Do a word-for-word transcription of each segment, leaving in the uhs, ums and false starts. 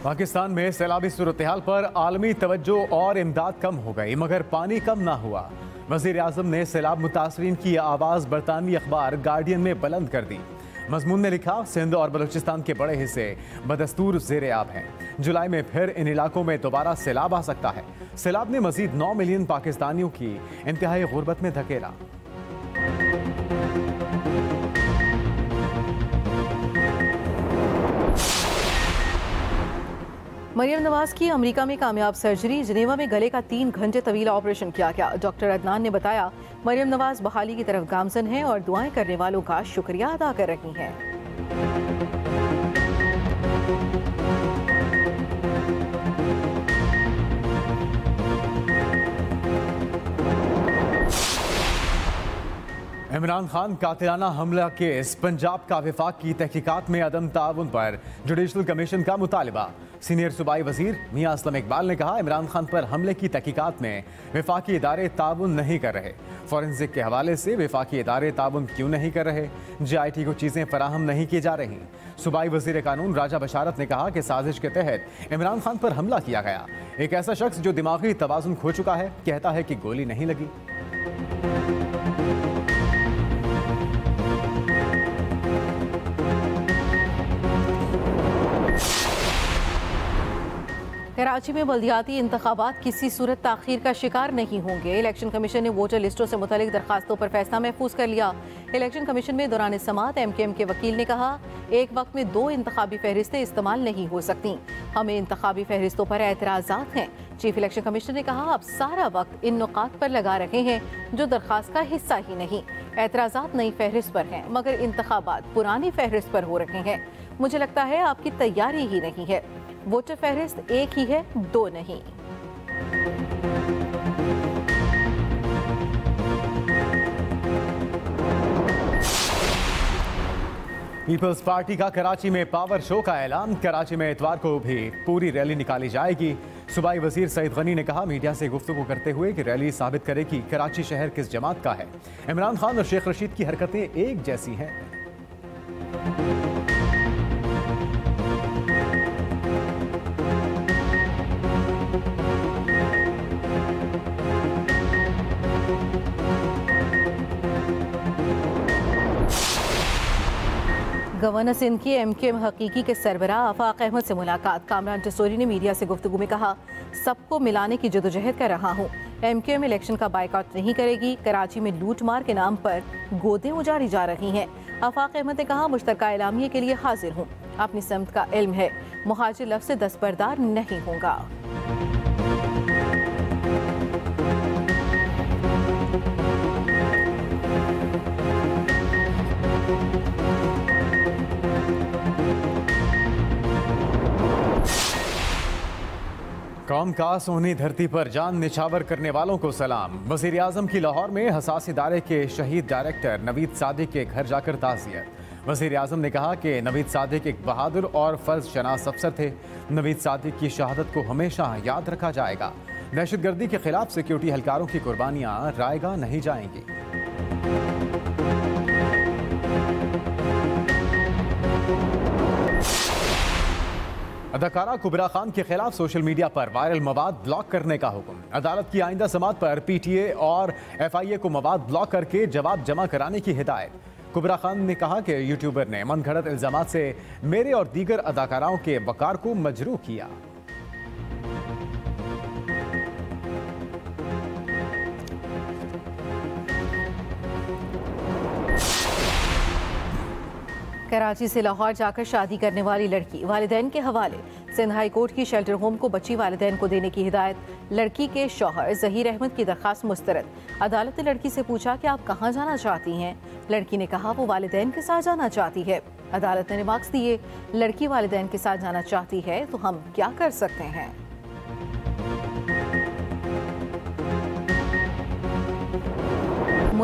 पाकिस्तान में सैलाबी सूरत-ए-हाल पर आलमी तवज्जो और इमदाद कम हो गई, मगर पानी कम ना हुआ। वज़ीर आज़म ने सैलाब मुतासरीन की आवाज़ बरतानवी अखबार गार्डियन में बुलंद कर दी। मजमून ने लिखा, सिंध और बलूचिस्तान के बड़े हिस्से बदस्तूर ज़ेरे आब हैं। जुलाई में फिर इन इलाकों में दोबारा सैलाब आ सकता है। सैलाब ने मजीद नौ मिलियन पाकिस्तानियों की इंतहाई गुर्बत में धकेला। मरियम नवाज की अमेरिका में कामयाब सर्जरी। जिनेवा में गले का तीन घंटे तवीला ऑपरेशन किया गया। डॉक्टर अदनान ने बताया, मरियम नवाज बहाली की तरफ गामजन है और दुआएं करने वालों का शुक्रिया अदा कर रही हैं। इमरान खान कातिलाना हमला केस, पंजाब का विफाक की तहकीकात में अदम ताउन पर जुडिशल कमीशन का मुतालिबा। सीनियर सूबाई वजीर मियां असलम इकबाल ने कहा, इमरान खान पर हमले की तहकीकात में विफाकी इदारे ताउन नहीं कर रहे। फॉरेंसिक के हवाले से विफाकी इदारे ताउन क्यों नहीं कर रहे? जे आई टी को चीज़ें फराहम नहीं की जा रही। सूबाई वजीर कानून राजा बशारत ने कहा कि साजिश के तहत इमरान खान पर हमला किया गया। एक ऐसा शख्स जो दिमागी तवाजुन खो चुका है कहता है कि गोली नहीं लगी। कराची में बल्दियाती इंतखाबात किसी सूरत ताखीर का शिकार नहीं होंगे। इलेक्शन कमीशन ने वोटर लिस्टों से मुतालिक दरखास्तों पर फैसला महफूज कर लिया। इलेक्शन कमीशन में दौरान समात एम के एम के वकील ने कहा, एक वक्त में दो इंतखाबी फहरिस्तें इस्तेमाल नहीं हो सकती। हमें इंतखाबी फहरिस्तों पर एतराज़ात हैं। चीफ इलेक्शन कमिश्नर ने कहा, अब सारा वक्त इन नुकात पर लगा रहे हैं जो दरखास्त का हिस्सा ही नहीं। एतराज़ात नई फहरिस्त पर हैं, मगर इंतखाबात पुरानी फहरिस्त पर हो रहे हैं। मुझे लगता है आपकी तैयारी ही नहीं है। वोटर फहरिस्त एक ही है, दो नहीं। पीपल्स पार्टी का कराची में पावर शो का ऐलान। कराची में इतवार को भी पूरी रैली निकाली जाएगी। सूबाई वजीर सईद गनी ने कहा, मीडिया से गुफ्तगू करते हुए कि रैली साबित करे कि कराची शहर किस जमात का है। इमरान खान और शेख रशीद की हरकतें एक जैसी हैं। गवर्नर सिंध की एम के एम हकीकी के सरबराह आफाक अहमद से मुलाकात। कामरान टसोरी ने मीडिया से गुफ्तगू में कहा, सबको मिलाने की जदोजहद कर रहा हूँ। एम के एम इलेक्शन का बाइकआउट नहीं करेगी। कराची में लूट मार के नाम पर गोदें उजाड़ी जा रही हैं। आफाक अहमद ने कहा, मुश्तरका एलामिया के लिए हाजिर हूँ। अपनी समत का इल्म है, मुहाजिर लफ्ज़ से दस्तबरदार नहीं होगा। कौम का सोनी धरती पर जान निछावर करने वालों को सलाम। वज़ीर आज़म की लाहौर में हसास इदारे के शहीद डायरेक्टर नवीद सादिक के घर जाकर ताज़ियत। वज़ीर आज़म ने कहा कि नवीद सादिक एक बहादुर और फ़र्ज शनास अफसर थे। नवीद सादिक की शहादत को हमेशा याद रखा जाएगा। दहशतगर्दी के खिलाफ सिक्योरिटी एहलकारों की कुर्बानियाँ रायगा नहीं जाएंगी। अदाकारा कुबरा खान के खिलाफ सोशल मीडिया पर वायरल मवाद ब्लॉक करने का हुक्म। अदालत की आइंदा समात पर पी टी ए और एफ आई ए को मवाद ब्लॉक करके जवाब जमा कराने की हिदायत। कुबरा खान ने कहा कि यूट्यूबर ने मनगढ़ंत इल्जामात से मेरे और दीगर अदाकाराओं के वकार को मजरूह किया। कराची से लाहौर जाकर शादी करने वाली लड़की वालिदैन के हवाले। सिंध हाई कोर्ट की शेल्टर होम को बच्ची वालिदैन को देने की हिदायत। लड़की के शौहर जहीर अहमद की दरखास्त मुस्तरद। अदालत ने लड़की से पूछा कि आप कहाँ जाना चाहती हैं। लड़की ने कहा वो वालिदैन के साथ जाना चाहती है। अदालत ने रिमार्क्स दिए, लड़की वालिदैन के साथ जाना चाहती है तो हम क्या कर सकते हैं।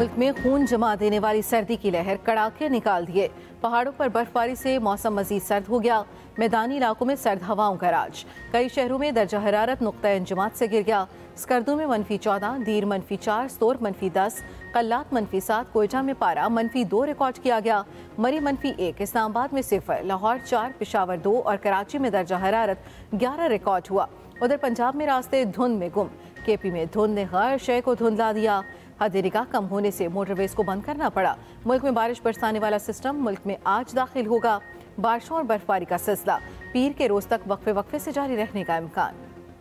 मुल्क में खून जमा देने वाली सर्दी की लहर कड़ाके निकाल दिए। पहाड़ों पर बर्फबारी से मौसम मजीद सर्द हो गया। मैदानी इलाकों में सर्द हवाओं का राज। कई शहरों में दर्जा हरारत नुक्ता इंजमात से गिर गया। स्कर्दू में मनफी चौदह, दीर मनफी चार, स्तोर मनफी दस, कल्लात मनफी सात, कोयटा में पारा मनफी दो रिकॉर्ड किया गया। मरी मनफी एक, इस्लामाबाद में सिफर, लाहौर चार, पेशावर दो और कराची में दर्जा हरारत ग्यारह रिकॉर्ड हुआ। उधर पंजाब में रास्ते धुंध में गुम। केपी में धुंध ने हर शय को धुंधला दिया। हद निगाह कम होने से मोटरवेज को बंद करना पड़ा। मुल्क में बारिश बरसाने वाला सिस्टम मुल्क में आज दाखिल होगा। बारिशों और बर्फबारी का सिलसिला पीर के रोज तक वक्फे वक्फे से जारी रहने का इम्कान।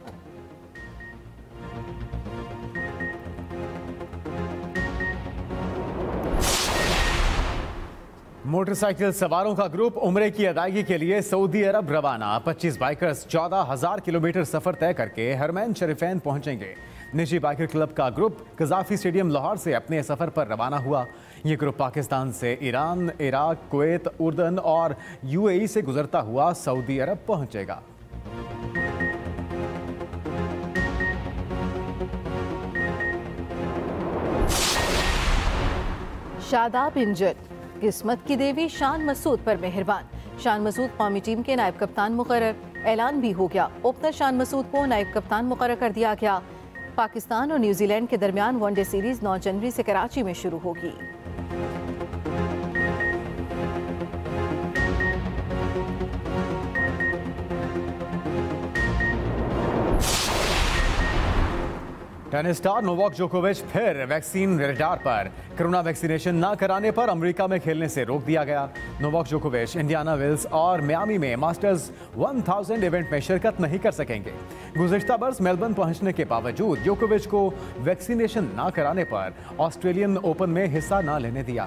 मोटरसाइकिल सवारों का ग्रुप उम्रे की अदायगी के लिए सऊदी अरब रवाना। पच्चीस बाइकर्स चौदह हजार किलोमीटर सफर तय करके हरमैन शरीफैन पहुंचेंगे। निजी बाइकर क्लब का ग्रुप कजाफी स्टेडियम लाहौर से अपने सफर पर रवाना हुआ। ये ग्रुप पाकिस्तान से ईरान, इराक, कुवैत, उर्दन और यूएई से गुजरता हुआ सऊदी अरब पहुंचेगा। शादाब इंजन, किस्मत की देवी शान मसूद पर मेहरबान। शान मसूद कौमी टीम के नायब कप्तान मुकर्रर। ऐलान भी हो गया, ओपनर शान मसूद को नायब कप्तान मुकर्रर कर दिया गया। पाकिस्तान और न्यूजीलैंड के दरमियान वनडे सीरीज नौ जनवरी से कराची में शुरू होगी। टेनिस स्टार नोवाक जोकोविच फिर वैक्सीन रडार पर। कोरोना वैक्सीनेशन न कराने पर अमेरिका में खेलने से रोक दिया गया। नोवाक जोकोविच इंडियाना वेल्स और मियामी में मास्टर्स हज़ार इवेंट में शिरकत नहीं कर सकेंगे। गुज़िश्ता बरस मेलबर्न पहुंचने के बावजूद जोकोविच को वैक्सीनेशन न कराने पर ऑस्ट्रेलियन ओपन में हिस्सा न लेने दिया।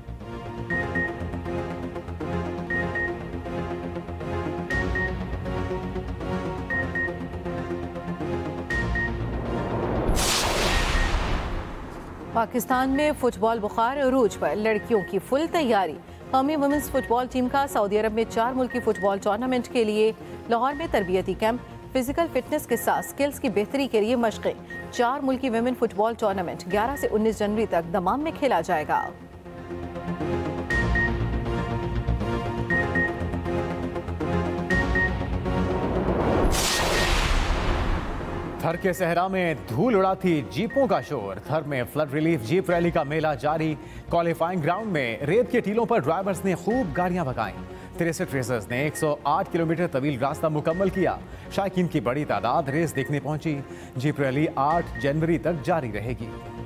पाकिस्तान में फुटबॉल बुखार अरूज पर, लड़कियों की फुल तैयारी। कौमी वुमेंस फुटबॉल टीम का सऊदी अरब में चार मुल्की फुटबॉल टूर्नामेंट के लिए लाहौर में तरबियती कैंप। फिजिकल फिटनेस के साथ स्किल्स की बेहतरी के लिए मशक़ें। चार मुल्की वुमेन फुटबॉल टूर्नामेंट ग्यारह से उन्नीस जनवरी तक दमाम में खेला जाएगा। थर के सहरा में धूल उड़ाती जीपों का शोर। थर में फ्लड रिलीफ जीप रैली का मेला जारी। क्वालिफाइंग ग्राउंड में रेत के टीलों पर ड्राइवर्स ने खूब गाड़ियां भगाईं। तिरसठ रेसर्स ने एक सौ आठ किलोमीटर तवील रास्ता मुकम्मल किया। शायकीन की बड़ी तादाद रेस देखने पहुंची। जीप रैली आठ जनवरी तक जारी रहेगी।